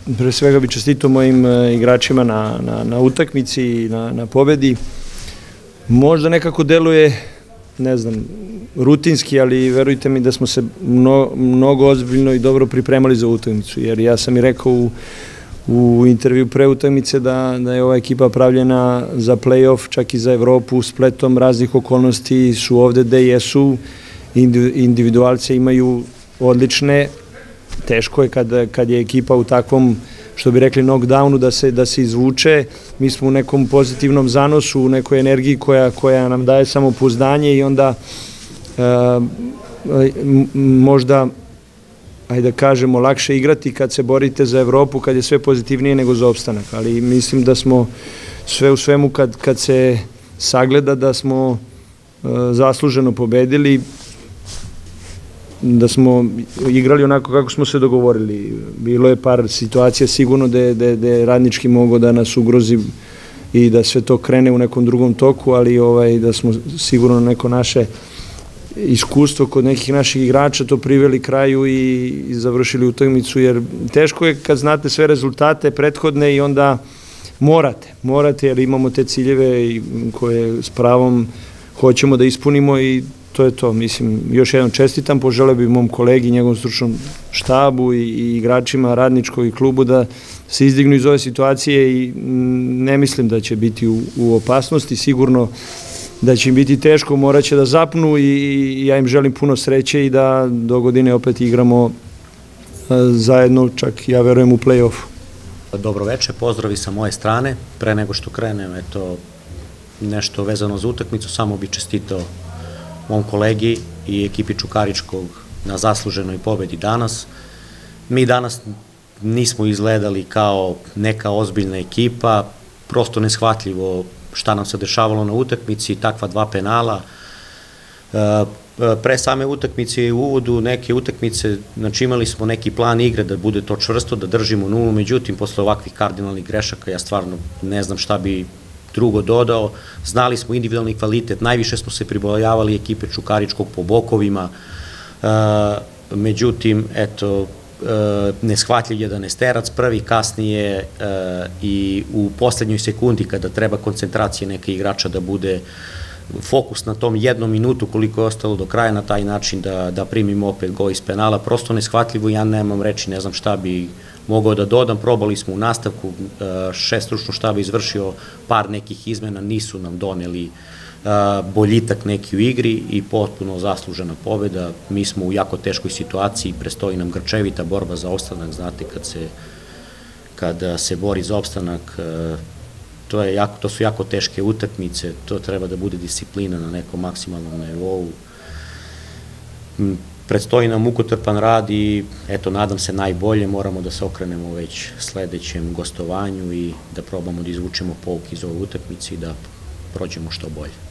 pre svega bi čestitao mojim igračima na utakmici i na pobedi. Možda nekako deluje, ne znam, rutinski, ali verujte mi da smo se mnogo ozbiljno i dobro pripremali za utakmicu, jer ja sam i rekao u intervju pre utakmice da je ova ekipa pravljena za play-off, čak i za Evropu, spletom raznih okolnosti su ovde gde jesu, individualce imaju odlične, teško je kad je ekipa u takvom, što bi rekli, knockdownu da se izvuče. Mi smo u nekom pozitivnom zanosu, u nekoj energiji koja nam daje samopouzdanje i onda možda, ajde da kažemo, lakše igrati kad se borite za Evropu, kad je sve pozitivnije nego za opstanak. Ali mislim da smo sve u svemu kad se sagleda da smo zasluženo pobedili, da smo igrali onako kako smo se dogovorili. Bilo je par situacija sigurno da je Radnički mogao da nas ugrozi i da sve to krene u nekom drugom toku, ali da smo sigurno neko naše iskustvo kod nekih naših igrača to priveli kraju i završili utakmicu, jer teško je kad znate sve rezultate prethodne i onda morate jer imamo te ciljeve koje s pravom hoćemo da ispunimo i to je to. Mislim, još jednom čestitam, poželeo bih mom kolegi, njegovom stručnom štabu i igračima Radničkog i klubu da se izdignu iz ove situacije i ne mislim da će biti u opasnosti, sigurno da će im biti teško, morat će da zapnu i ja im želim puno sreće i da do godine opet igramo zajedno, čak ja verujem u play-offu. Dobroveče, pozdravi sa moje strane. Pre nego što krenem, nešto vezano za utakmicu, samo bih čestitao mom kolegi i ekipi Čukaričkog na zasluženoj pobedi danas. Mi danas nismo izgledali kao neka ozbiljna ekipa, prosto neshvatljivo šta nam se dešavalo na utakmici, takva dva penala. Pre same utakmice i u uvodu neke utakmice, znači imali smo neki plan igre da bude to čvrsto, da držimo nulu, međutim, posle ovakvih kardinalnih grešaka ja stvarno ne znam šta bi drugo dodao. Znali smo individualni kvalitet, najviše smo se pribojavali ekipe Čukaričkog po bokovima, međutim, eto, neshvatljiv je da Nesterac prvi, kasnije i u poslednjoj sekundi kada treba koncentracije neke igrača da bude fokus na tom jednom minutu koliko je ostalo do kraja, na taj način da primimo opet gol iz penala, prosto neshvatljivo, ja nemam reči, ne znam šta bi mogao da dodam, probali smo u nastavku, šef stručnog štaba izvršio par nekih izmena, nisu nam doneli boljitak neki u igri i potpuno zaslužena pobeda. Mi smo u jako teškoj situaciji, prestoji nam grčevita borba za opstanak, znate kada se bori za opstanak, to su jako teške utakmice, to treba da bude disciplina na nekom maksimalnom nivou. Predstoji nam mukotrpan rad i eto, nadam se najbolje, moramo da se okrenemo već sledećem gostovanju i da probamo da izvučemo pouk iz ove utakmice i da prođemo što bolje.